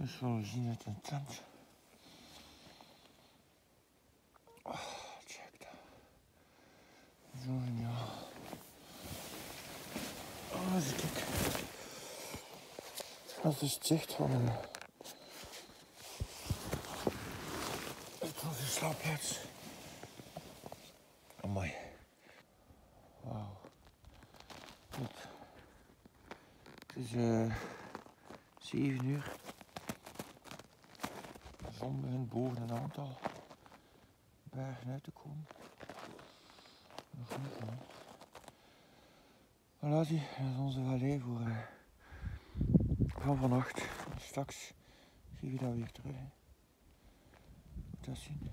Dus we zien het in tent. Oh, check dat. Zo ja. Oh, eens kijken. Dat is dus het zicht van onze slaapplaats. Amai. Wauw. Kijk. Het is 7 uur. De zon begint boven een aantal bergen uit te komen. Nog niet, man. Voilà, zie, dat is onze vallei voor vannacht. Straks zie je dat weer terug. Moet dat zien.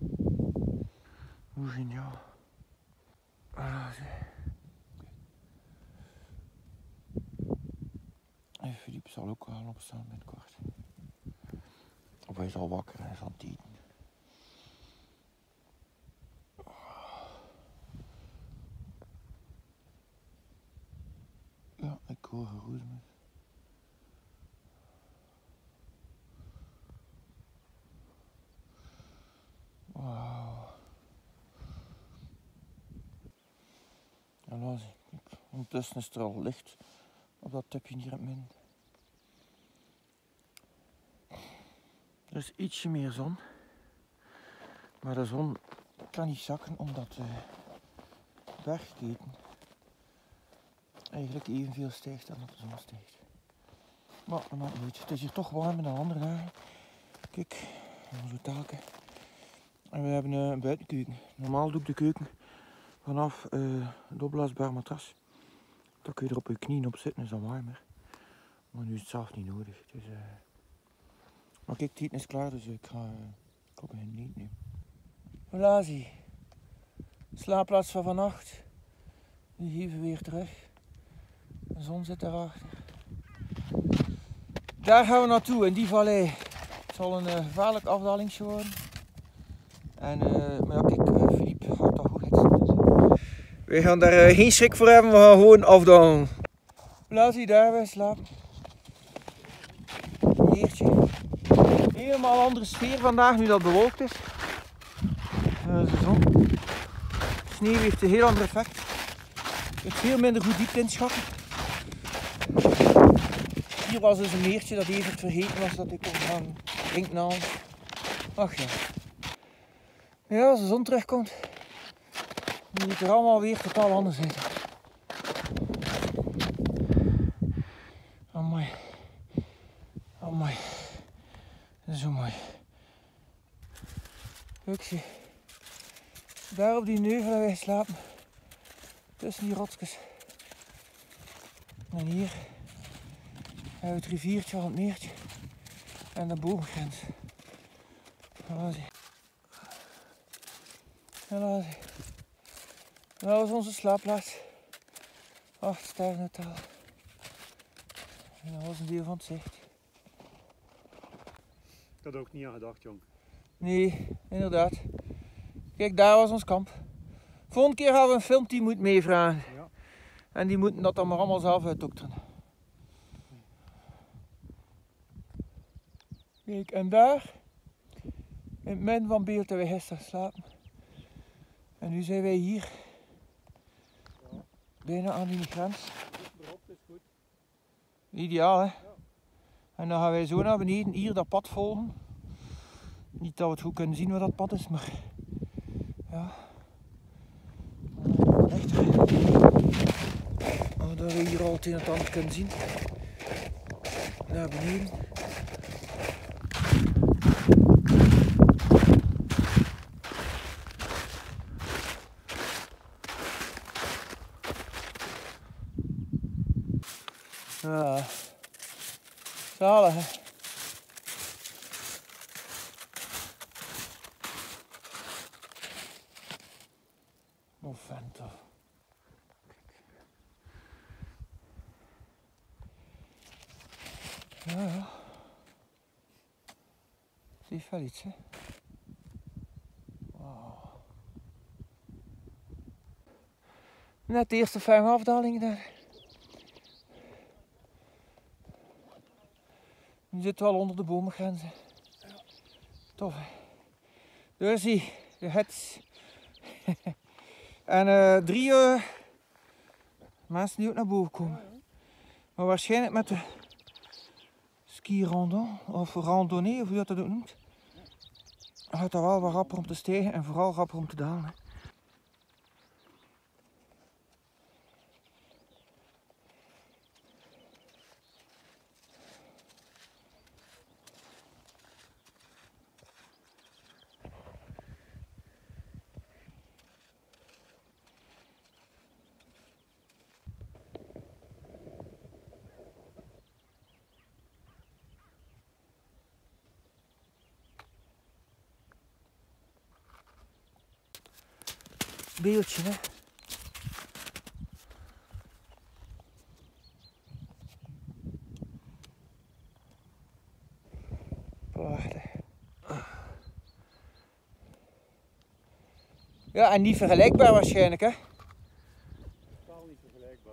Hoe geniaal. Voilà, zie. En Philippe zal ook wel opstaan binnenkort. Of hij is al wakker en is aan het eten. Ja, ik hoor geroezemus. Wauw. En dan zie ik. Ondertussen is er al licht op dat tipje hier in het midden. Er is ietsje meer zon. Maar de zon kan niet zakken omdat de bergketen eigenlijk evenveel stijgt dan dat de zon stijgt. Maar dat maakt niet uit. Het is hier toch warmer dan andere dagen. Kijk, onze taken. En we hebben een buitenkeuken. Normaal doe ik de keuken vanaf het opblaasbaar matras. Dan kun je er op je knieën op zitten, is dan warmer. Maar nu is het zelf niet nodig. Dus, maar kijk, het eten is klaar, dus ik ga beginnen eten nu. Voilà, zie. Slaapplaats van vannacht. Nu even weer terug. De zon zit daarachter. Daar gaan we naartoe, in die vallei. Het zal een gevaarlijk afdalingsje worden. En, maar ja, kijk, Philippe gaat dat goed hidsen. We gaan daar geen schrik voor hebben, we gaan gewoon afdalen. Laat hij daar bij slapen. Meertje. Helemaal andere sfeer vandaag, nu dat bewolkt is. De zon. Sneeuw heeft een heel ander effect. Je hebt veel minder goed diepte inschatten. Hier was dus een meertje dat even vergeten was dat ik kon gaan drinken. Ach ja. Ja, als de zon terugkomt, moet het er allemaal weer totaal anders uit. Amai. Amai. Dat is zo mooi. Kijk, zie. Daar op die neuvel waar wij slapen. Tussen die rotsjes. En hier hebben we het riviertje van het meertje. En de boomgrens. Voilà, zie. Voilà, zie. Dat was onze slaapplaats. 8 sterren hotel. En dat was een deel van het zicht. Ik had er ook niet aan gedacht, jong. Nee, inderdaad. Kijk, daar was ons kamp. Volgende keer gaan we een filmteam moeten meevragen. Ja. En die moeten dat dan maar allemaal zelf uitdokteren. Kijk, en daar, in het midden van beeld, hebben wij gisteren slapen. En nu zijn wij hier. Ja. Bijna aan die grens. Erop is goed. Ideaal, hè? Ja. En dan gaan wij zo naar beneden, hier dat pad volgen. Niet dat we het goed kunnen zien wat dat pad is, maar ja. Rechter. Dat we hier al het een en het ander kunnen zien. Naar beneden. Ja. Zalig, hè? Oh, vent toch. Ja, ja. Het heeft wel iets, hè. Wow. Net de eerste fijne afdaling daar. Die zit wel onder de bomengrenzen. Tof hè. Daar zie je, de hets. En 3 mensen die ook naar boven komen. Maar waarschijnlijk met de ski randon of randonnée, of hoe je dat ook noemt. Gaat dat wel wat rapper om te stijgen en vooral rapper om te dalen. Hè. Beeldje, hè. Prachtig. Ja, en niet vergelijkbaar waarschijnlijk, hè? Totaal niet vergelijkbaar.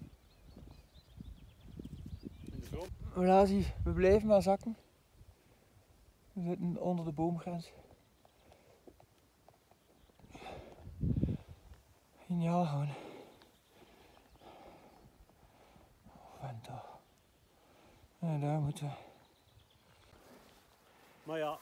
In de zon. Voilà, we blijven maar zakken. We zitten onder de boomgrens. Geniaal gewoon. En toch. En daar moeten we. Maar ja,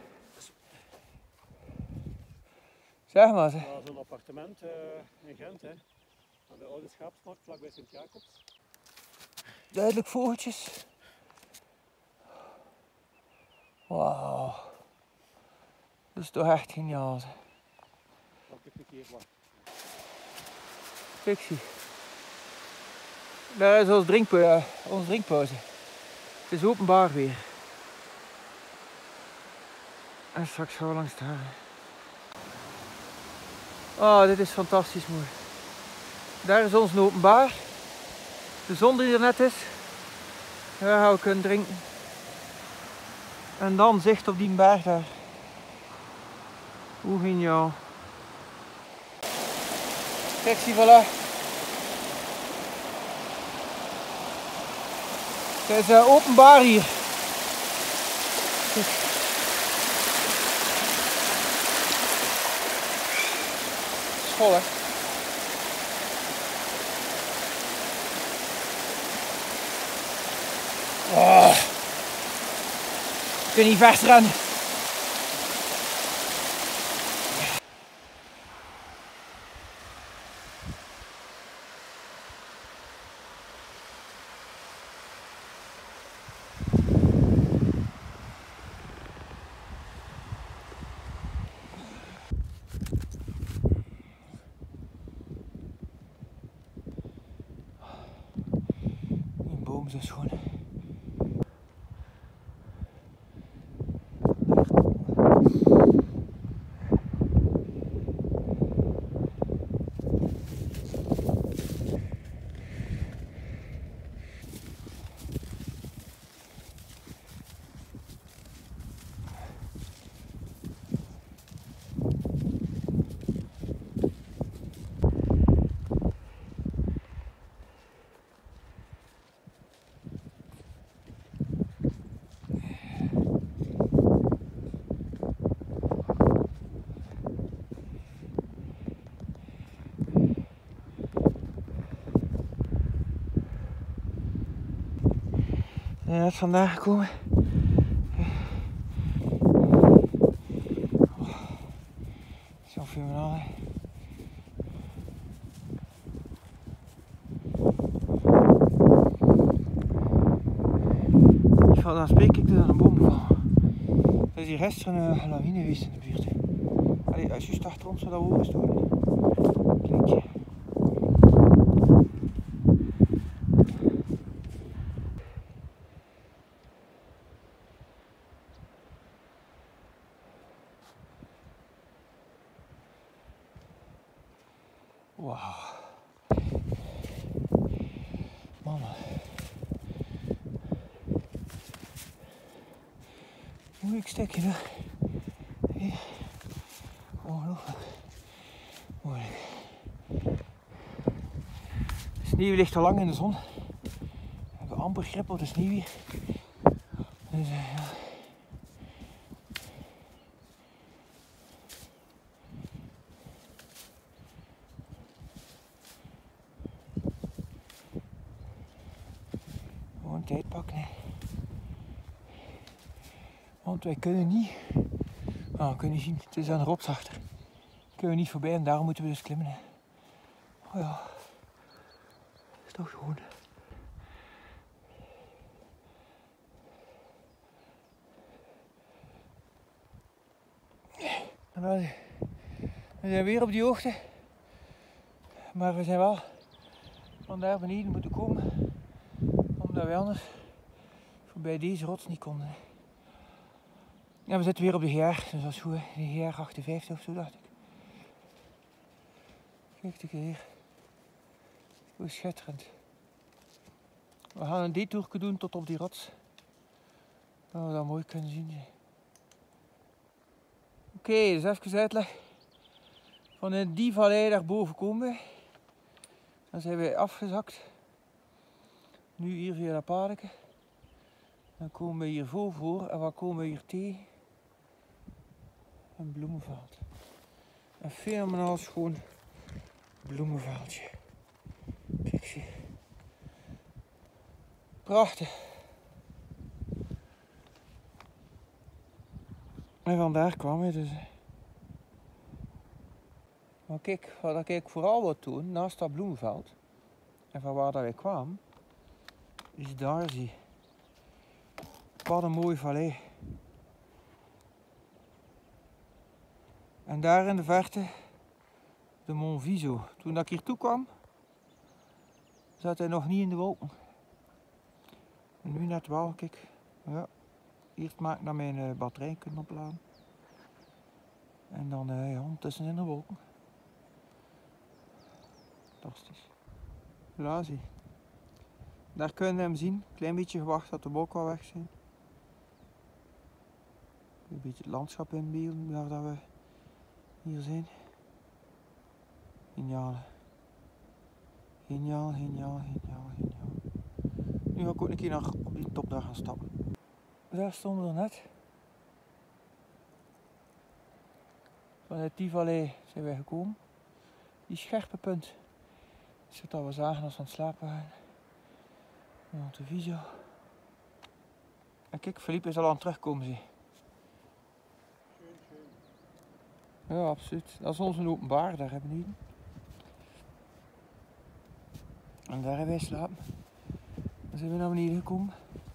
Zeg maar ze. ja, zo'n appartement in Gent, hè. Aan de oude schaapsmarkt vlakbij Sint-Jacobs. Duidelijk vogeltjes. Wauw. Dat is toch echt geniaal. Zeg. Dat ik een keer wacht. Fictie. Daar is onze drinkpauze. Het is openbaar weer. En straks gaan we langs daar. Oh, dit is fantastisch mooi. Daar is ons openbaar. De zon die er net is. Daar gaan we kunnen drinken. En dan zicht op die berg daar. Hoe geniaal. Kijk, zie voilà. Het is openbaar hier. Kijk. School hè. Oh. Ik kan niet vast rennen. Die boom is schoon. Ja, net vandaag gekomen. Zo fenomenaal. Dan spreek ik er een boom van. Er is hier gisteren een lawine geweest in de buurt. Allee, als je achter ons zou dat horen storen. Kijk. Wauw. Mama. Moeilijk stukje hè. Hier. Ongelooflijk. Moeilijk. De sneeuw ligt al lang in de zon. We hebben amper grip op de sneeuw hier. Dus ja. Gewoon tijd pakken. Hè. Want wij kunnen niet. Ah, we kunnen zien, het is aan de rots achter. Kunnen we niet voorbij en daarom moeten we dus klimmen. Hè. Oh ja, is toch gewoon. We zijn weer op die hoogte, maar we zijn wel van daar beneden moeten komen, omdat we anders voorbij deze rots niet konden. Ja, we zitten weer op de GR, dus dat is goed, hè. De GR 58 of zo dacht ik. Kijk een keer hier, hoe schitterend. We gaan een detour doen tot op die rots, dat we dat mooi kunnen zien. Oké, dus even uitleg. Vanuit die vallei daarboven komen we. Dan zijn wij afgezakt. Nu hier via dat paardje. Dan komen we hier voor en wat komen we hier tegen? Een bloemenveld. Een fenomenaal schoon bloemenveldje. Kijk zie. Prachtig. En vandaar kwamen we dus. Maar kijk, wat ik vooral wil doen, naast dat bloemenveld, en van waar dat wij kwamen, is daar zie. Wat een mooie vallei. En daar in de verte, de Mont Viso. Toen ik hier toe kwam, zat hij nog niet in de wolken. En nu net wel, kijk. Ja, eerst maak ik naar mijn batterij kunnen opladen. En dan ja, ondertussen in de wolken. Fantastisch. Ja, zie. Daar kunnen we hem zien. Een klein beetje gewacht dat de wolken wel weg zijn. Een beetje het landschap inbeelden waar dat we hier zijn. Geniaal. Geniaal, geniaal, geniaal, geniaal. Nu ga ik ook een keer naar op die top daar gaan stappen. Daar stonden we net. Vanuit die vallei zijn wij gekomen. Die scherpe punt is wat we zagen als we aan het slapen waren. Mont Viso. En kijk, Philippe is al aan het terugkomen, zie. Ja, absoluut. Dat is onze openbaar, daar hebben we niet. En daar hebben wij slapen. Dan zijn we naar beneden gekomen.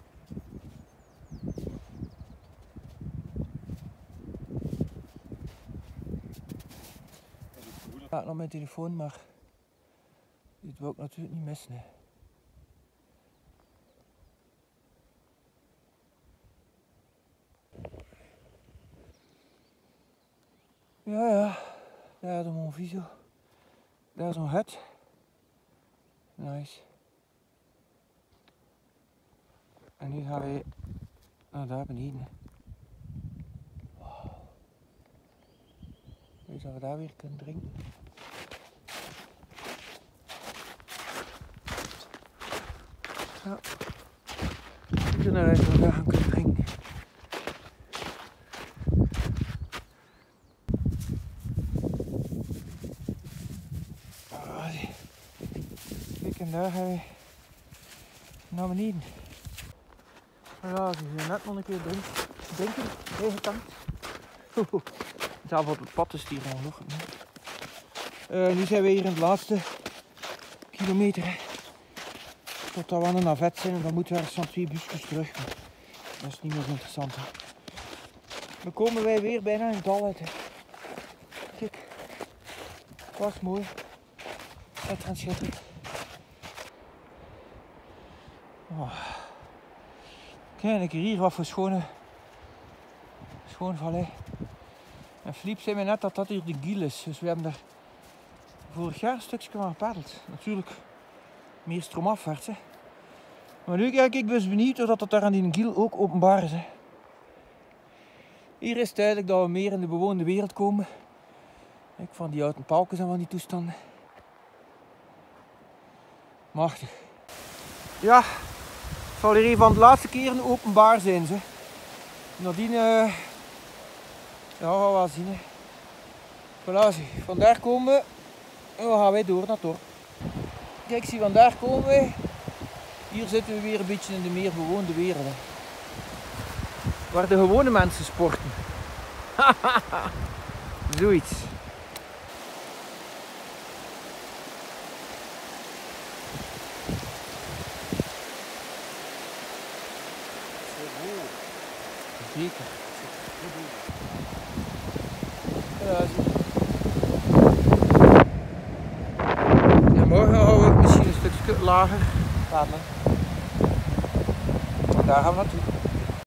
Ik ga nog mijn telefoon, maar dit wil ik natuurlijk niet missen. Hè. Ja, daar de Mont Viso. Daar is een hut. Nice. En nu gaan we naar daar beneden. Wow. Weet je dat we daar weer kunnen drinken? Ja. Ik ben eruit dat we daar gaan kunnen drinken. Kijk, en daar gaan we naar beneden. Ja, ze zijn net nog een keer drinken, bijgetankt. Zelf op het pad is hier nog. Nu zijn we hier in de laatste kilometer. Totdat we aan een navet zijn en dan moeten we ergens van 2 busjes terug. Maar dat is niet meer zo interessant. Hè. Dan komen wij weer bijna in het dal uit. Hè. Kijk, dat was mooi. Schitterend, schitterend. Oh. Kijk hier wat voor schone vallei. En Philippe zei mij net dat dat hier de Giel is. Dus we hebben daar vorig jaar een stukje van gepaddeld. Natuurlijk meer stroomafwaarts. Hè. Maar nu kijk ik dus benieuwd of dat daar aan die Giel ook openbaar is. Hè. Hier is het duidelijk dat we meer in de bewoonde wereld komen. Kijk, van die houten paaltjes en van die toestanden. Machtig. Ja, zal hier een van de laatste keren openbaar zijn. Ze. Nadien, ja, gaan we wel zien. Hè. Voilà, zie. Vandaar komen we en dan gaan wij door naar het dorp. Kijk, zie, vandaar komen wij. Hier zitten we weer een beetje in de meer bewoonde wereld. Hè. Waar de gewone mensen sporten. Zoiets. Zeker. Ja, en morgen gaan we misschien een stukje lager gaan. Daar gaan we naartoe.